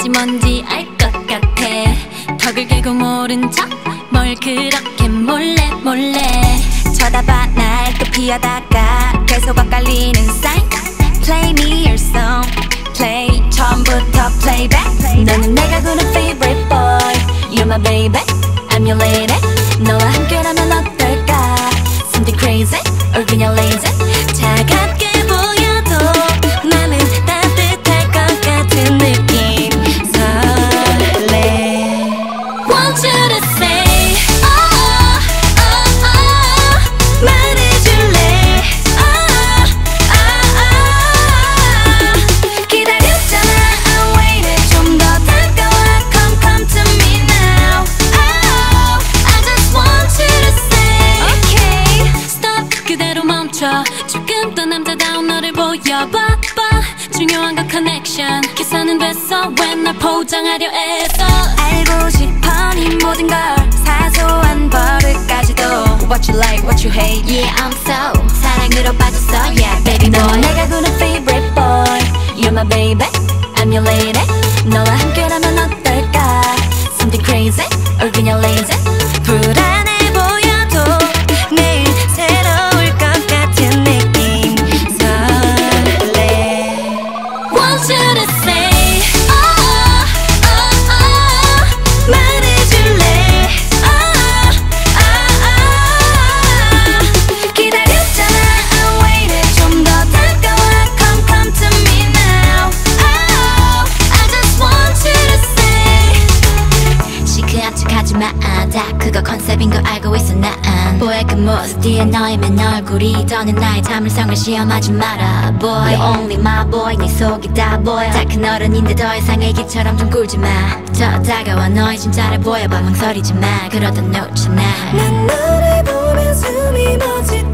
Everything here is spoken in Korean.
뭔지 알 것 같아. 턱을 깨고 모른 척 뭘 그렇게 몰래 쳐다봐 날 또 피하다가 계속 엇갈리는 sign. Play me your song, play 처음부터 playback. 너는 내가 부른 favorite boy, you're my baby, I'm your lady. 너와 함께라면 어떨까? Something crazy or 그냥 lazy. 차갑게 보여도 맘은 따뜻할 것 같은 느낌. 설레. Want you to say 말해줄래. 기다렸잖아 I waited. 좀 더 다가와 come to me now. I just want you to say okay. Stop 그대로 멈춰. 조금 더 남자다운 너를 보여봐. 중요한 건 connection. 계산은 됐어 왜 날 포장하려 애써. 알고 싶어 네 모든 걸 사소한 버릇까지도. What you like, what you hate, yeah I'm so 사랑으로 빠졌어, yeah baby boy. 너 내가 부른 favorite boy, you're my baby, I'm your lady. 너와 함께라면 어떨까? Something crazy or 그냥 lazy. 불안해 보여도 매일 새로울 것 같은 느낌. 설레. Want you to say 말해줄래. 기다렸잖아 I waited. 좀 더 다가와 come to me now. I just want you to say. 시크한 척하지마 다 그거 컨셉인 거 알고 있어 난. 보의 그 모습 뒤에 너의 맨 얼굴이 더는 나의 참을성을 시험하지 마라 boy. You're only my boy. 네 속이 다 보여. 다 큰 어른인데 더 이상 애기처럼 좀 굴지마. 더 다가와 너의 진짜를 보여봐. 망설이지마 그러다 놓잖아. 난 너를 보면 숨이 멎을